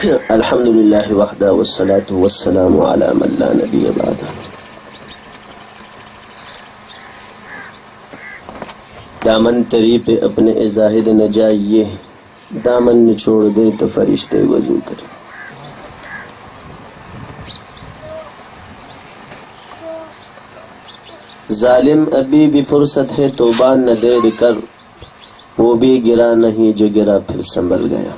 الحمدللہ وحدہ والصلاة والسلام علی من لا نبی بعدہ۔ دامن تری پہ اپنے زاہد نہ جائیے، دامن نچوڑ دے تو فرشتے وضو کریں۔ ظالم ابھی بھی فرصت ہے توبہ نہ دیر کر، وہ بھی گرا نہیں جو گرا پھر سنبھل گیا۔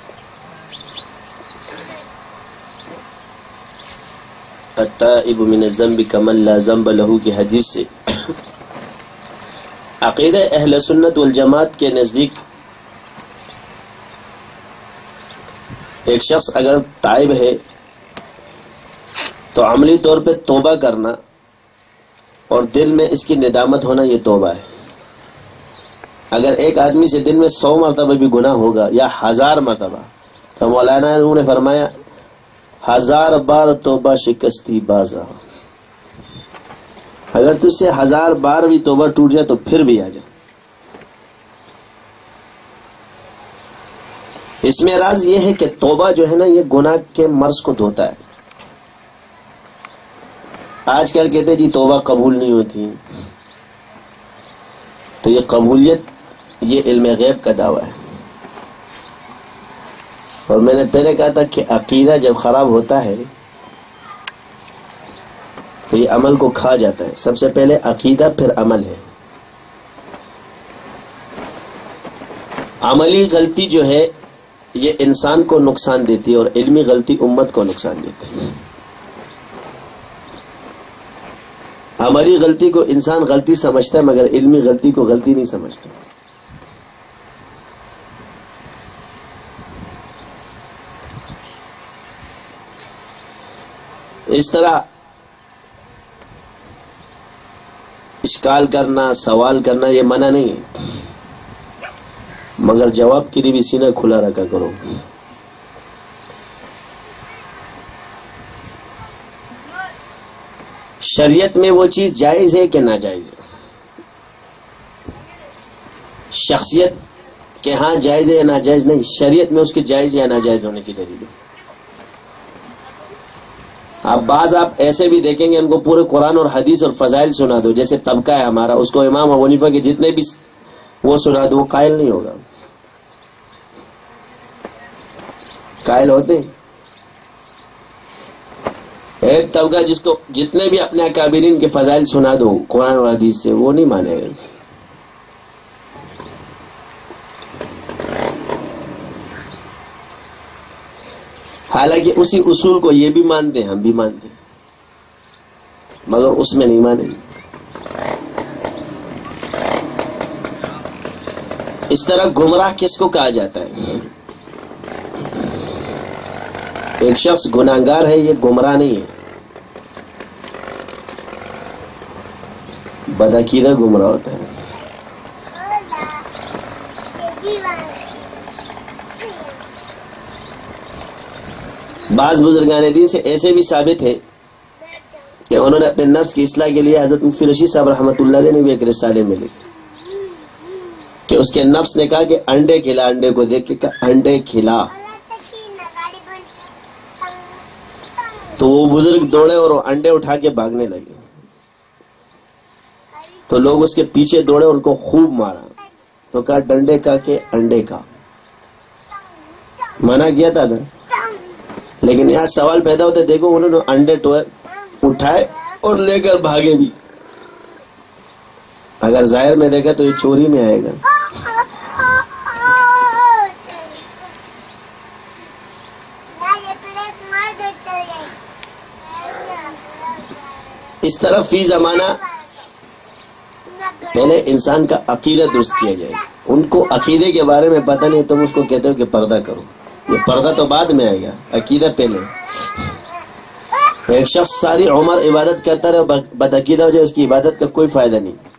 التائب من الذنب کمن لا ذنب لہ کی حدیث سے عقیدہ اہل سنت والجماعت کے نزدیک ایک شخص اگر تائب ہے تو عملی طور پہ توبہ کرنا اور دل میں اس کی ندامت ہونا یہ توبہ ہے۔ اگر ایک آدمی سے دن میں 100 مرتبہ بھی گناہ ہوگا یا 1000 مرتبہ، تو مولانا نے فرمایا 1000 بار توبہ شکستی بازا، اگر تجھ سے 1000 بار بھی توبہ ٹوٹ جائے تو پھر بھی آ جا۔ اس میں راز یہ ہے کہ توبہ جو ہے نا یہ گناہ کے مرض کو دھوتا ہے۔ آج کل کہتے جی توبہ قبول نہیں ہوتی، تو یہ قبولیت یہ علم غیب کا دعویٰ ہے۔ اور میں نے پہلے کہا تھا کہ عقیدہ جب خراب ہوتا ہے تو یہ عمل کو کھا جاتا ہے۔ سب سے پہلے عقیدہ پھر عمل ہے۔ عملی غلطی جو ہے یہ انسان کو نقصان دیتی ہے اور علمی غلطی امت کو نقصان دیتی ہے۔ عملی غلطی کو انسان غلطی سمجھتا ہے مگر علمی غلطی کو غلطی نہیں سمجھتا۔ اس طرح اشکال کرنا، سوال کرنا یہ منع نہیں ہے، مگر جواب کے لیے بھی سینہ کھلا رکھا کرو۔ شریعت میں وہ چیز جائز ہے کہ ناجائز ہے؟ شخصیت کہ ہاں جائز ہے یا ناجائز نہیں، شریعت میں اس کے جائز یا ناجائز ہونے کی دلیل ہے۔ آپ ایسے بھی دیکھیں گے ان کو پورے قرآن اور حدیث اور فضائل سنا دو، جیسے طبقہ ہے ہمارا، اس کو امام ابو حنیفہ کے جتنے بھی وہ سنا دو، وہ قائل نہیں ہوگا۔ قائل ہوتے ہیں ایک طبقہ جس کو جتنے بھی اپنے اکابرین کے فضائل سنا دو قرآن اور حدیث سے، وہ نہیں مانے گا۔ حالانکہ اسی اصول کو یہ بھی مانتے ہیں، ہم بھی مانتے ہیں، مگر اس میں نہیں مانیں گے۔ اس طرح گمراہ کس کو کہا جاتا ہے؟ ایک شخص گناہگار ہے یہ گمراہ نہیں ہے، بدعقیدہ گمراہ ہوتا ہے۔ بعض بزرگان دین سے ایسے بھی ثابت ہے کہ انہوں نے اپنے نفس کی اصلاح کے لیے حضرت مفتی رشید صاحب رحمۃ اللہ علیہ نے بھی ایک رسالے میں لکھا کہ اس کے نفس نے کہا کہ انڈے کھلا، انڈے کو دیکھ کے کہا انڈے کھلا، تو وہ بزرگ دوڑے اور وہ انڈے اٹھا کے بھاگنے لگے، تو لوگ اس کے پیچھے دوڑے اور ان کو خوب مارا، تو کہا ڈنڈے کا کہ انڈے کا، منع کیا تھا نا۔ لیکن یہاں سوال پیدا ہوتے، دیکھو انہوں نے انڈے اٹھائے اور لے کر بھاگے بھی۔ اگر ظاہر میں دیکھا تو یہ چوری میں آئے گا۔ اس طرح فی زمانہ پہلے انسان کا عقیدہ درست کیا جائے۔ ان کو عقیدے کے بارے میں پتہ نہیں، تم اس کو کہتے ہو کہ پردہ کرو، یہ پردہ تو بعد میں آئے گا، عقیدہ پہلے۔ ایک شخص ساری عمر عبادت کرتا رہے بدعقیدہ ہو جائے، اس کی عبادت کا کوئی فائدہ نہیں۔